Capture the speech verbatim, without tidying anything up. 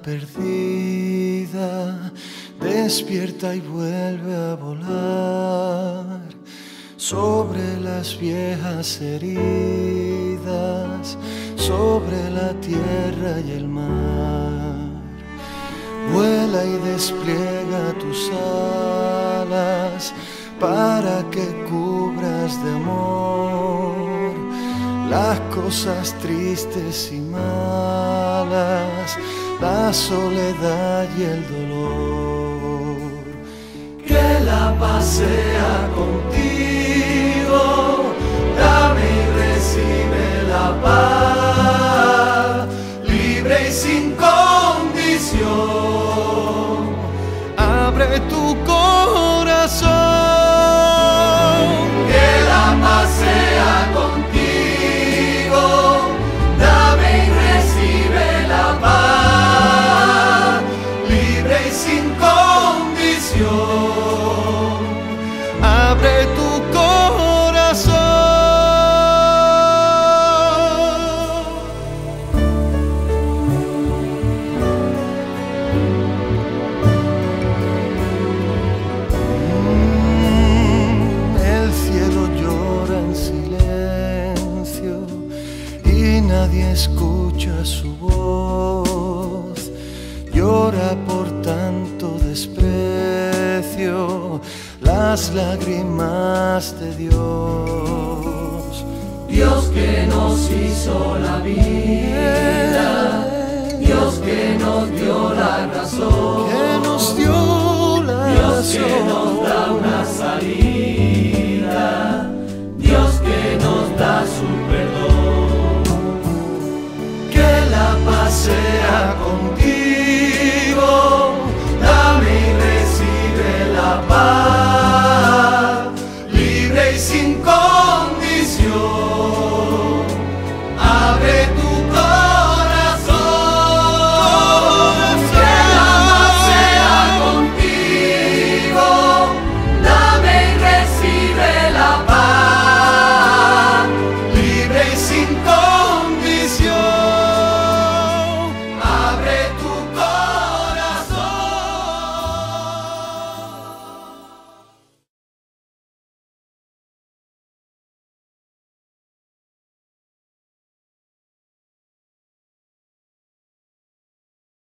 perdida despierta y vuelve a volar sobre las viejas heridas, sobre la tierra y el mar. Vuela y despliega tus alas para que cubras de amor las cosas tristes y malas, la soledad y el dolor. Que la paz sea contigo, dame y recibe la paz, libre y sin condición. Abre tu corazón. Que la paz sea contigo, dame y recibe la paz, libre y sin condición. Abre tu corazón. Mm, el cielo llora en silencio y nadie escucha su voz. Llora por tanto desprecio las lágrimas de Dios. Dios que nos hizo la vida, Dios que nos dio la razón, Que nos dio la Dios que razón. nos da una salida, Dios que nos da su perdón. Que la paz sea contigo.